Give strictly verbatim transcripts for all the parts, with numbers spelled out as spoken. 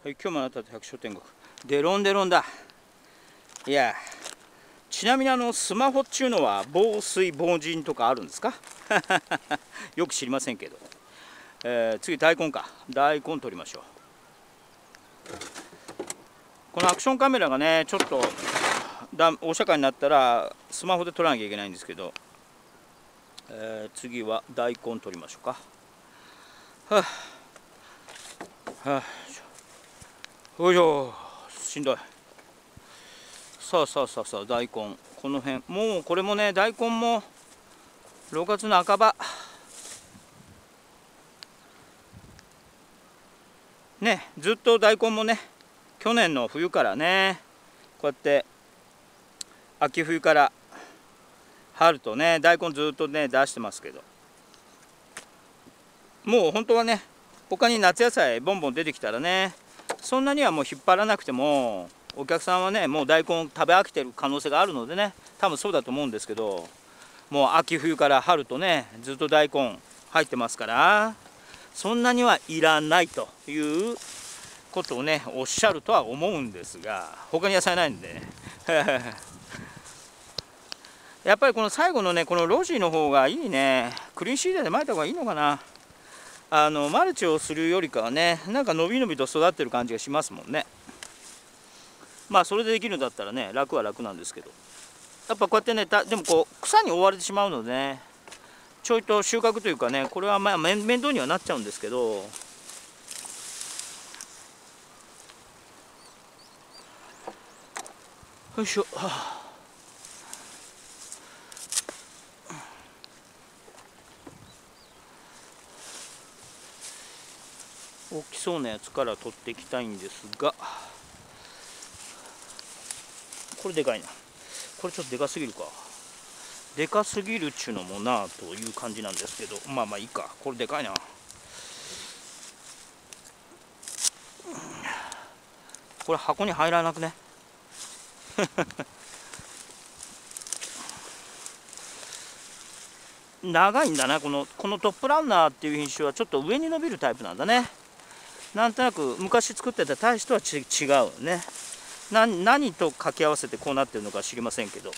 はい、今日もあなたと百姓天国。デロンデロンだ。いや、ちなみにあのスマホっちゅうのは防水防塵とかあるんですか？よく知りませんけど。えー、次大根か。大根取りましょう。このアクションカメラがね、ちょっとだお釈迦になったらスマホで撮らなきゃいけないんですけど、えー、次は大根取りましょうか。はあ、はあ、よいしょ、しんどい。さあさあさあさあ、大根この辺、もうこれもね、大根もろくがつの半ばね、ずっと大根もね、去年の冬からね、こうやって秋冬から春とね、大根ずっとね出してますけど、もう本当はね、他に夏野菜ボンボン出てきたらね、そんなにはもう引っ張らなくても、お客さんはね、もう大根食べ飽きてる可能性があるのでね、多分そうだと思うんですけど、もう秋冬から春とね、ずっと大根入ってますから、そんなにはいらないということをね、おっしゃるとは思うんですが、他に野菜ないんでね。やっぱりこの最後のね、この路地の方がいいね。クリーンシートで巻いた方がいいのかな。あのマルチをするよりかはね、なんか伸び伸びと育ってる感じがしますもんね。まあそれでできるんだったらね、楽は楽なんですけど、やっぱこうやってね、でもこう草に覆われてしまうのでね、ちょいと収穫というかね、これはまあ面倒にはなっちゃうんですけど、よいしょ、はあ、大きそうなやつから取っていきたいんですが、これでかいな。これちょっとでかすぎるか。でかすぎるっちゅうのもなあという感じなんですけど、まあまあいいか。これでかいな。これ箱に入らなくね。長いんだな、このこのトップランナーっていう品種はちょっと上に伸びるタイプなんだね。なんとなく昔作ってた大使とはち違うね。な何と掛け合わせてこうなってるのか知りませんけど、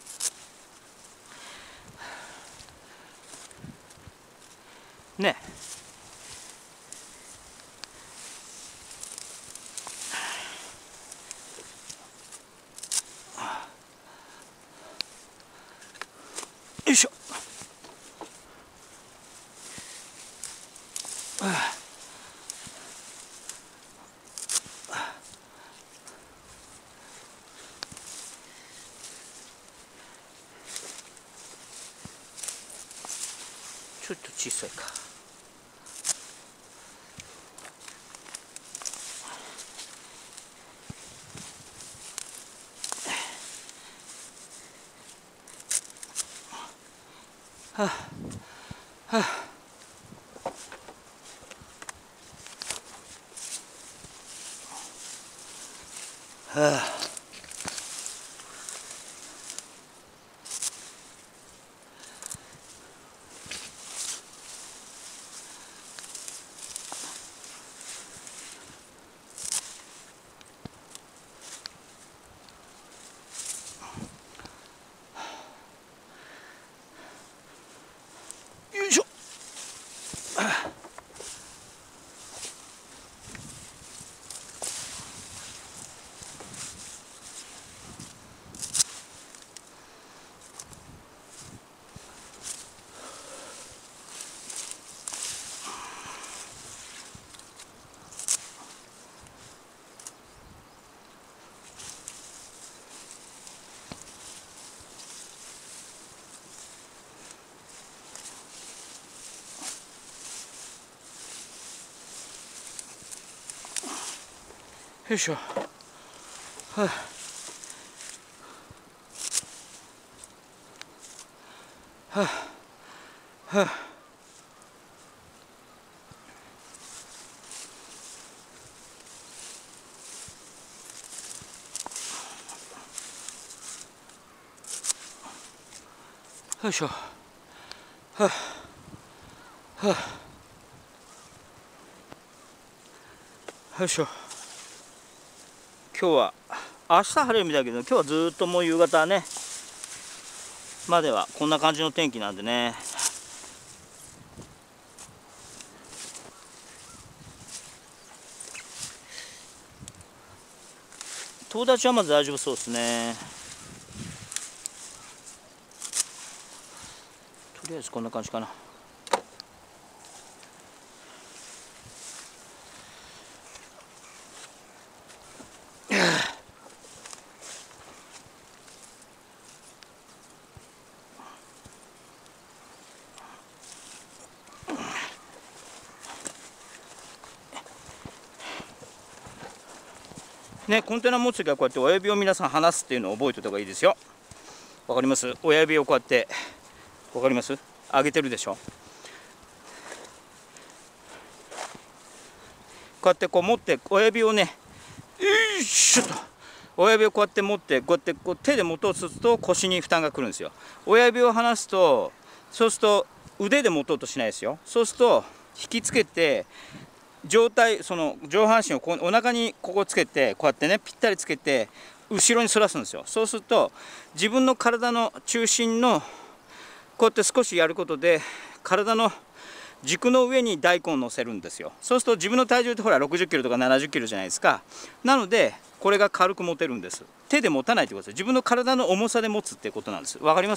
ね。よいしょ。ちょっと小さいか。はあはあ、はあ、よいしょ。はよいしょ。はあ、はあ、はあ、よいしょ。はあ、はあ、よいしょ。 今日は明日晴れるみたいだけど、今日はずっともう夕方ねまではこんな感じの天気なんでね。友達はまず大丈夫そうですね。とりあえずこんな感じかな。ね、コンテナ持つときはこうやって親指を皆さん離すっていうのを覚えておいた方がいいですよ。わかります？親指をこうやってわかります？上げてるでしょ。こうやってこう持って親指をね、よいしょと親指をこうやって持ってこうやってこう手で持とうとすると腰に負担がくるんですよ。親指を離すとそうすると腕で持とうとしないですよ。そうすると引きつけて上体その上半身をこうお腹にここつけてこうやってねぴったりつけて後ろに反らすんですよ。そうすると自分の体の中心のこうやって少しやることで体の軸の上に大根を乗せるんですよ。そうすると自分の体重ってほらろくじゅっキロとかななじゅっキロじゃないですか。なのでこれが軽く持てるんです。手で持たないってことです。自分の体の重さで持つってことなんです。わかります？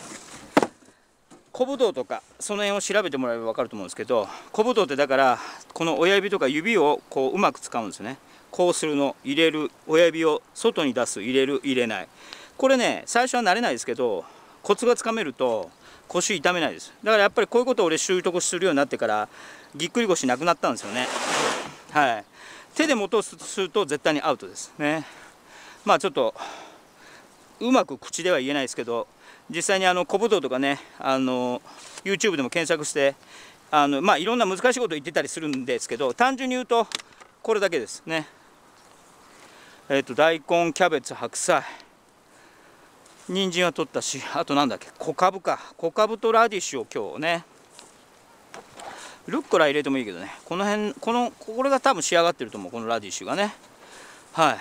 小ぶどうとかその辺を調べてもらえば分かると思うんですけど、小ぶどうってだからこの親指とか指をこううまく使うんですね。こうするの、入れる、親指を外に出す、入れる、入れない。これね最初は慣れないですけどコツがつかめると腰痛めないです。だからやっぱりこういうことを俺習得するようになってからぎっくり腰なくなったんですよね。はい。手で持とうとすると絶対にアウトですね。まあちょっとうまく口では言えないですけど、実際にあの小ぶどうとかね、あの YouTube でも検索してあの、まあ、いろんな難しいこと言ってたりするんですけど、単純に言うとこれだけですね。えっと大根、キャベツ、白菜、人参は取ったし、あとなんだっけ、小かぶか、小かぶとラディッシュを今日ね、ルッコラ入れてもいいけどね、この辺このこれが多分仕上がってると思う、このラディッシュがね。はい、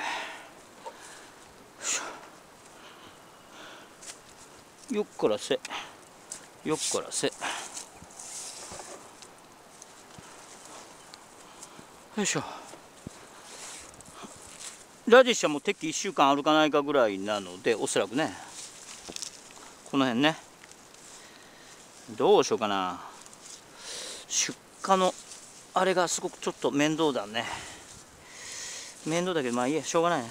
よっこらせよっこらせ、よいしょ。ラディッシュはもう適期いっしゅうかんあるかないかぐらいなので、おそらくねこの辺ね、どうしようかな。出荷のあれがすごくちょっと面倒だね。面倒だけどまあいいや、しょうがないね。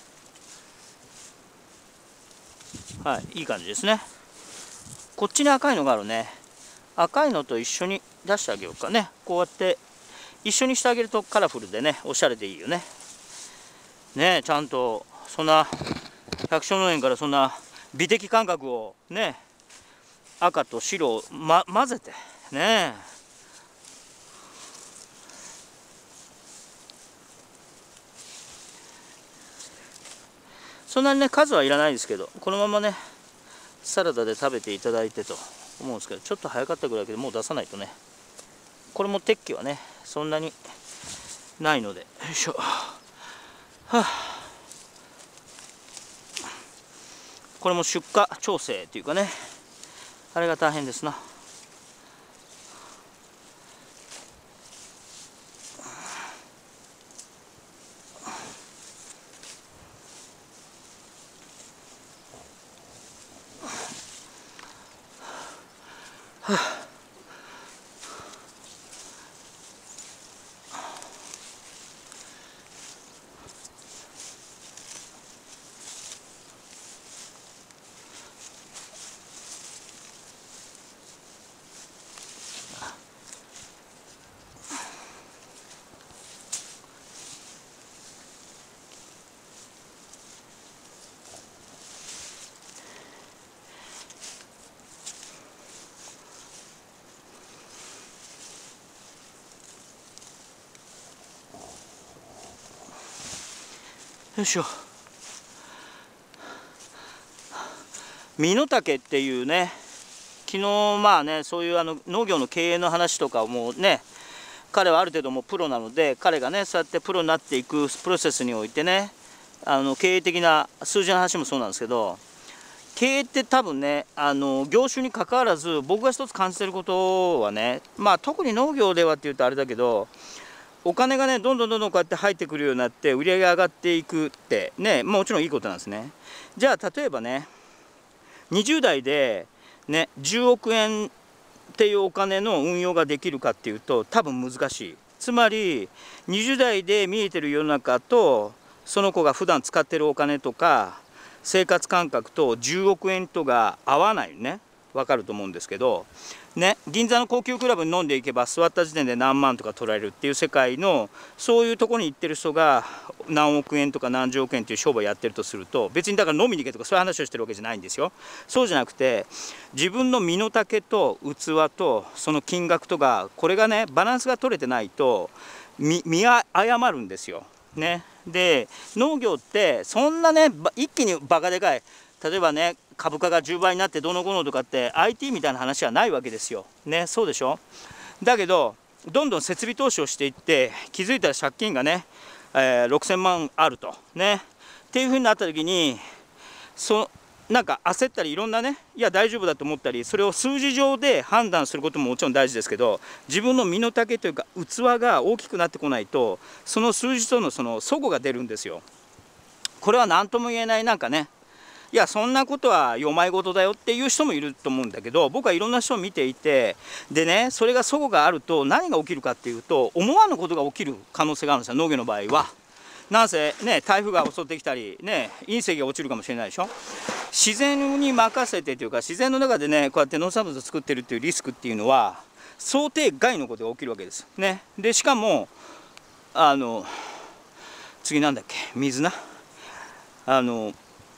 はい、いい感じですね。こっちに赤いのがあるね。赤いのと一緒に出してあげようかね。こうやって一緒にしてあげるとカラフルでね、おしゃれでいいよね。ねえ、ちゃんとそんな百姓農園からそんな美的感覚をね、赤と白を、ま、混ぜてねえ。そんなにね数はいらないですけど、このままねサラダで食べていただいてと思うんですけど、ちょっと早かったぐらいだけどもう出さないとね。これも適期はねそんなにないので、よいしょ。はあ、これも出荷調整っていうかね、あれが大変ですな。はあ、よいしょ。身の丈っていうね、昨日まあねそういうあの農業の経営の話とかをもうね、彼はある程度もうプロなので、彼がねそうやってプロになっていくプロセスにおいてね、 あの経営的な数字の話もそうなんですけど、経営って多分ね、あの業種に関わらず僕が一つ感じてることはね、まあ特に農業ではっていうとあれだけど、お金がねどんどんどんどんこうやって入ってくるようになって売り上げが上がっていくってね、もちろんいいことなんですね。じゃあ例えばね、にじゅう代でねじゅうおくえんっていうお金の運用ができるかっていうと多分難しい。つまりにじゅう代で見えてる世の中とその子が普段使ってるお金とか生活感覚とじゅうおくえんとが合わないね。わかると思うんですけどね、銀座の高級クラブに飲んでいけば座った時点で何万とか取られるっていう世界のそういうところに行ってる人が何億円とか何十億円っていう商売やってるとすると、別にだから飲みに行けとかそういう話をしてるわけじゃないんですよ。そうじゃなくて自分の身の丈と器とその金額とかこれがねバランスが取れてないと見見誤るんですよ。ね、で農業ってそんなね一気にバカでかい、例えばね株価がじゅうばいになってどうのこうのとかって アイティー みたいな話はないわけですよ。ね、そうでしょ。だけどどんどん設備投資をしていって気づいたら借金がね、えー、ろくせんまんあるとねっていうふうになった時にそなんか焦ったりいろんなねいや大丈夫だと思ったり、それを数字上で判断することももちろん大事ですけど、自分の身の丈というか器が大きくなってこないとその数字とのその齟齬が出るんですよ。これは何とも言えないなんかね、いやそんなことはよまいごとだよっていう人もいると思うんだけど、僕はいろんな人を見ていて、でねそれが齟齬があると何が起きるかっていうと思わぬことが起きる可能性があるんですよ。農業の場合はなんせね台風が襲ってきたりね隕石が落ちるかもしれないでしょ。自然に任せてというか自然の中でねこうやって農産物を作ってるっていうリスクっていうのは想定外のことが起きるわけですね。でしかもあの次なんだっけ水なあの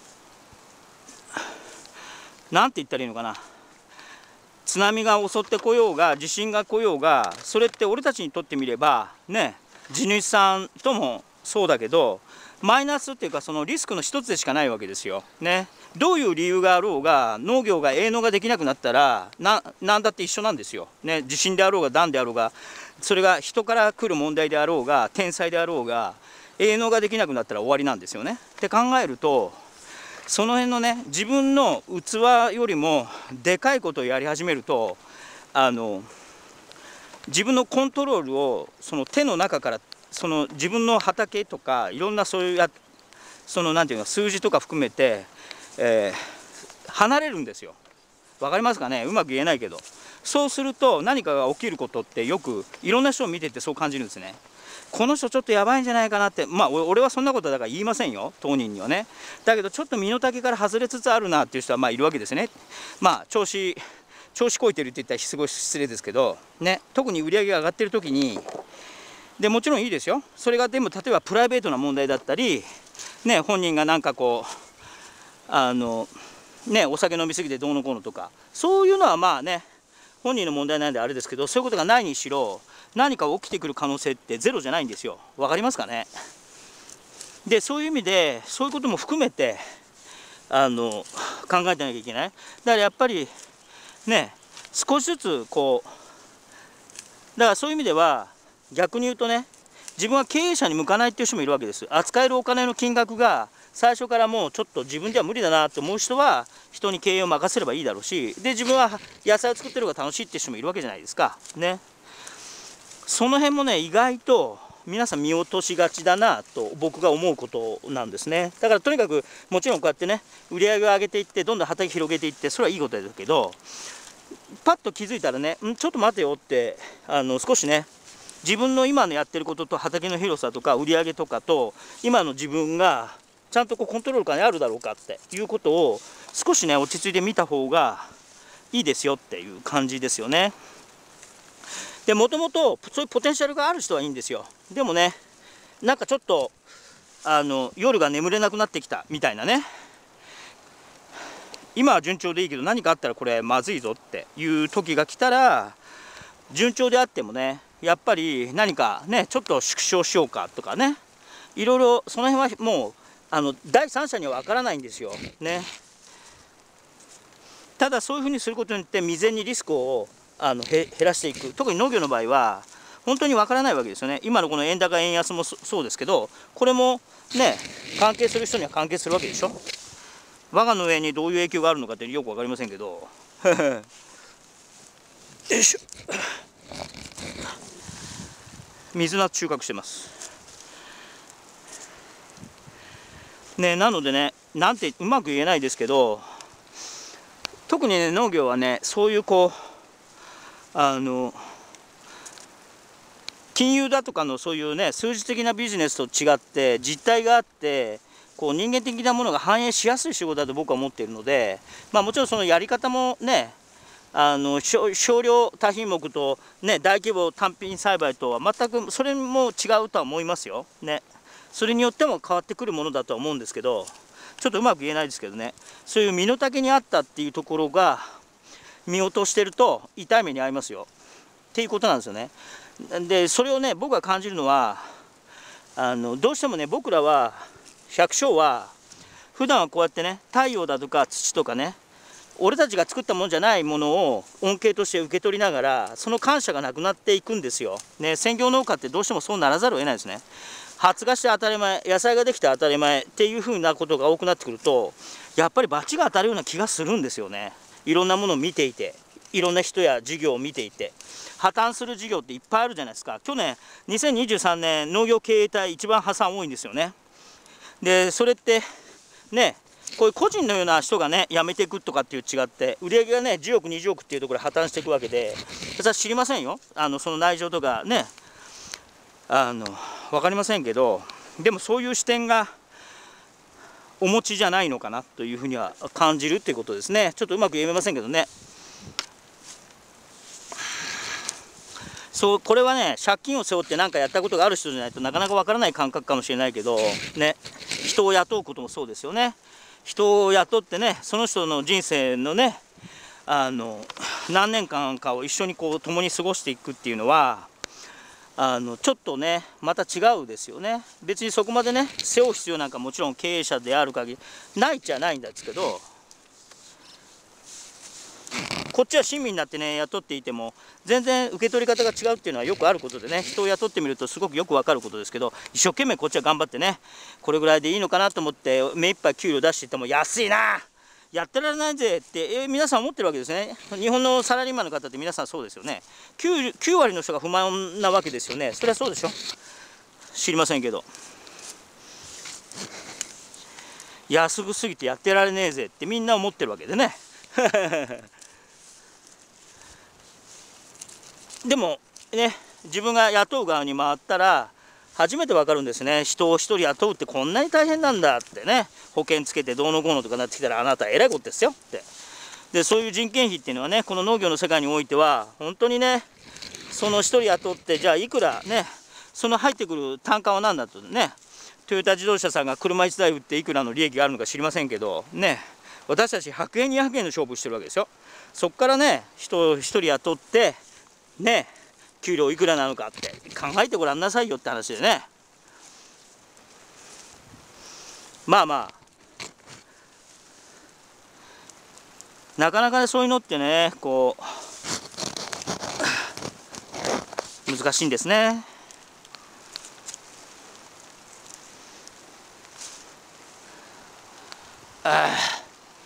なんて言ったらいいのかな、津波が襲ってこようが地震が来ようがそれって俺たちにとってみればね地主さんともそうだけどマイナスっていうかそのリスクの一つでしかないわけですよ。ね、どういう理由があろうが農業が営農ができなくなったらな何だって一緒なんですよ。ね、地震であろうが断であろうがそれが人から来る問題であろうが天災であろうが営農ができなくなったら終わりなんですよね。って考えるとその辺のね自分の器よりもでかいことをやり始めるとあの自分のコントロールをその手の中からその自分の畑とかいろんなそういうやそのなんていうの数字とか含めて、えー、離れるんですよ。わかりますかね、うまく言えないけど、そうすると何かが起きることってよくいろんな人を見ててそう感じるんですね。この人ちょっとやばいんじゃないかなって、まあ俺はそんなことだから言いませんよ当人にはね。だけどちょっと身の丈から外れつつあるなっていう人はまあいるわけですね。まあ調子調子こいてるって言ったらすごい失礼ですけどね、特に売り上げが上がってる時にでもちろんいいですよ。それがでも例えばプライベートな問題だったりね、本人がなんかこうあのねお酒飲み過ぎてどうのこうのとかそういうのはまあね本人の問題なんであれですけど、そういうことがないにしろ何か起きてくる可能性ってゼロじゃないんですよ。わかりますかね。でそういう意味でそういうことも含めてあの考えてなきゃいけない。だからやっぱりね少しずつこうだからそういう意味では逆に言うとね、自分は経営者に向かないっていう人もいるわけです。扱えるお金の金額が最初からもうちょっと自分では無理だなと思う人は人に経営を任せればいいだろうし、で自分は野菜を作ってる方が楽しいっていう人もいるわけじゃないですかね。その辺もね意外と皆さん見落としがちだなと僕が思うことなんですね。だからとにかくもちろんこうやってね売り上げを上げていってどんどん畑広げていってそれはいいことだけど、パッと気づいたらねんちょっと待てよってあの少しね自分の今のやってることと畑の広さとか売り上げとかと今の自分がちゃんとこうコントロール下にあるだろうかっていうことを少しね落ち着いて見た方がいいですよっていう感じですよね。でもともとそういうポテンシャルがある人はいいんですよ。でもねなんかちょっとあの夜が眠れなくなってきたみたいなね、今は順調でいいけど何かあったらこれまずいぞっていう時が来たら順調であってもねやっぱり何かねちょっと縮小しようかとかね、いろいろその辺はもうあの第三者には分からないんですよね。ただそういうふうにすることによって未然にリスクをあの減らしていく。特に農業の場合は本当にわからないわけですよね。今のこの円高円安もそうですけど、これもね関係する人には関係するわけでしょ。我がの上にどういう影響があるのかってよく分かりませんけどよいしょ、水菜収穫してますね。なのでね、なんてうまく言えないですけど、特にね農業はね、そういうこうあの金融だとかのそういうね数字的なビジネスと違って実態があって、こう人間的なものが反映しやすい仕事だと僕は思っているので、まあもちろんそのやり方もね、あの少量多品目とね大規模単品栽培とは全くそれも違うとは思いますよね。それによっても変わってくるものだとは思うんですけど、ちょっとうまく言えないですけどね、そういう身の丈にあったっていうところが見落としてると痛い目に遭いますよっていうことなんですよね。でそれをね僕が感じるのは、あのどうしてもね僕らは百姓は普段はこうやってね太陽だとか土とかね、俺たちが作ったものじゃないものを恩恵として受け取りながら、その感謝がなくなっていくんですよ、ね、専業農家ってどうしてもそうならざるを得ないですね。発芽して当たり前、野菜ができて当たり前っていうふうなことが多くなってくると、やっぱり罰が当たるような気がするんですよね。いろんなものを見ていて、いろんな人や事業を見ていて、破綻する事業っていっぱいあるじゃないですか。去年にせんにじゅうさんねん農業経営体一番破産多いんですよね。でそれってね、こういう個人のような人がね辞めていくとかっていう違って、売り上げがねじゅうおくにじゅうおくっていうところで破綻していくわけで、私は知りませんよ、あのその内情とかね、あの分かりませんけど、でもそういう視点がお持ちじゃないのかなというふうには感じるっていうことですね。ちょっとうまく言えませんけどね。そう、これはね借金を背負って何かやったことがある人じゃないとなかなかわからない感覚かもしれないけどね、人を雇うこともそうですよね。人を雇ってね、その人の人生のねあの何年間かを一緒にこう共に過ごしていくっていうのは、あのちょっとねまた違うですよね。別にそこまでね背負う必要なんかもちろん経営者である限りないっちゃないんですけど、こっちは親身になってね雇っていても全然受け取り方が違うっていうのはよくあることでね、人を雇ってみるとすごくよくわかることですけど、一生懸命こっちは頑張ってねこれぐらいでいいのかなと思って目いっぱい給料出していっても安いな、やってられないぜって、えー、皆さん思ってるわけですね。日本のサラリーマンの方って皆さんそうですよね。 9, きゅう割の人が不満なわけですよね。それはそうでしょ、知りませんけど。安くすぎてやってられねえぜってみんな思ってるわけでねでもね、自分が雇う側に回ったら初めて分かるんですね。人を一人雇うってこんなに大変なんだってね。保険つけてどうのこうのとかなってきたらあなたえらいことですよって。でそういう人件費っていうのはね、この農業の世界においては本当にね、その一人雇ってじゃあいくらね、その入ってくる単価は何だとね、トヨタ自動車さんが車いちだい売っていくらの利益があるのか知りませんけどね、私たちひゃくえんにひゃくえんの勝負してるわけですよ。そこからね人を一人雇ってね、給料いくらなのかって考えてごらんなさいよって話でね。まあまあなかなかそういうのってねこう難しいんですね。ああ、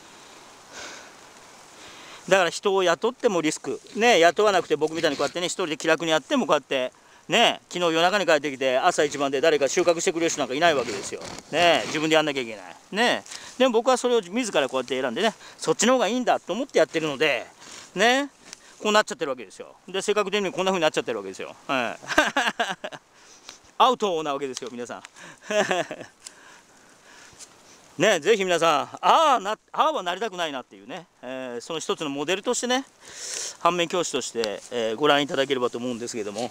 だから人を雇ってもリスクね、雇わなくて僕みたいにこうやってね一人で気楽にやってもこうやってね、昨日夜中に帰ってきて朝一番で誰か収穫してくれる人なんかいないわけですよね。自分でやんなきゃいけないね。でも僕はそれを自らこうやって選んでね、そっちの方がいいんだと思ってやってるのでね、こうなっちゃってるわけですよ。で性格的にこんな風になっちゃってるわけですよ、はい、アウトなわけですよ皆さんね、ぜひ皆さん、ああな、ああはなりたくないなっていうね、えー、その一つのモデルとしてね、反面教師として、えー、ご覧いただければと思うんですけれども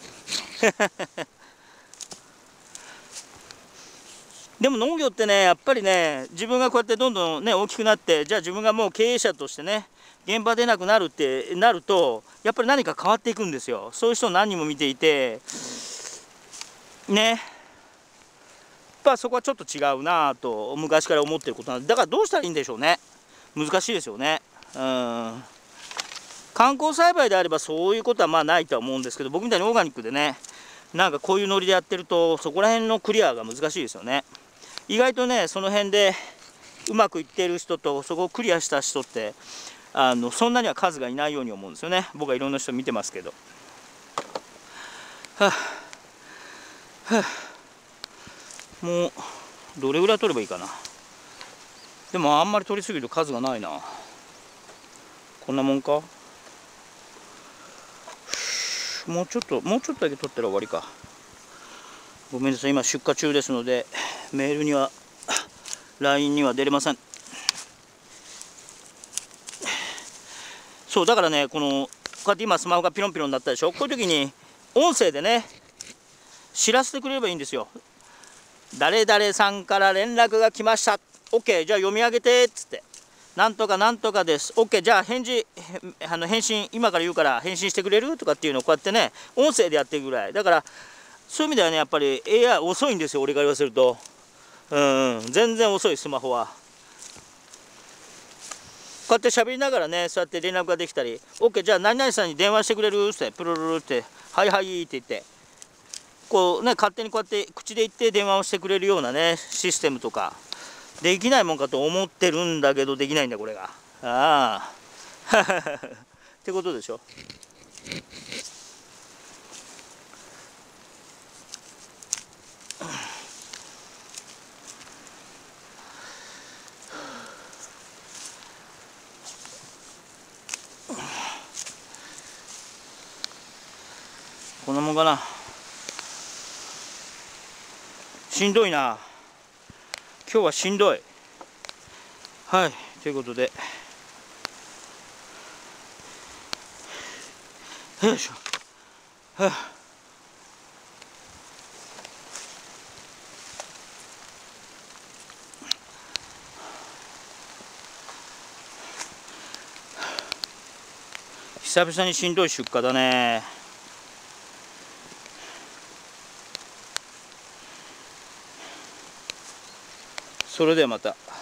でも農業ってねやっぱりね、自分がこうやってどんどんね大きくなって、じゃあ自分がもう経営者としてね現場出なくなるってなると、やっぱり何か変わっていくんですよ。そういう人を何人も見ていてね、やっぱそこはちょっと違うなぁと昔から思ってることなんで、だからどうしたらいいんでしょうね。難しいですよね。うん、観光栽培であればそういうことはまあないとは思うんですけど、僕みたいにオーガニックでねなんかこういうノリでやってるとそこら辺のクリアが難しいですよね。意外とねその辺でうまくいってる人とそこをクリアした人ってあのそんなには数がいないように思うんですよね。僕はいろんな人見てますけど。はあはあ、もうどれぐらい取ればいいかな。でもあんまり取りすぎると数がないな。こんなもんか。もうちょっともうちょっとだけ取ったら終わりか。ごめんなさい、今出荷中ですのでメールには ライン には出れません。そうだからね、このこうやって今スマホがピロンピロンになったでしょ。こういう時に音声でね知らせてくれればいいんですよ。誰々さんから連絡が来ました。 OK じゃあ読み上げてっつって、なんとかなんとかです OK じゃあ返事あの返信今から言うから返信してくれるとかっていうのをこうやってね音声でやっていくぐらいだから、そういう意味ではねやっぱり エーアイ 遅いんですよ。俺から言わせるとうん全然遅いスマホは。こうやって喋りながらねそうやって連絡ができたり OK じゃあ何々さんに電話してくれるってプルルルってはいはいって言ってこうね勝手にこうやって口で言って電話をしてくれるようなねシステムとかできないもんかと思ってるんだけどできないんだこれが。ああってことでしょ。こんなもんかな。しんどいな今日はしんどい。はいということでよいしょ、はあ、久々にしんどい出荷だね。それではまた。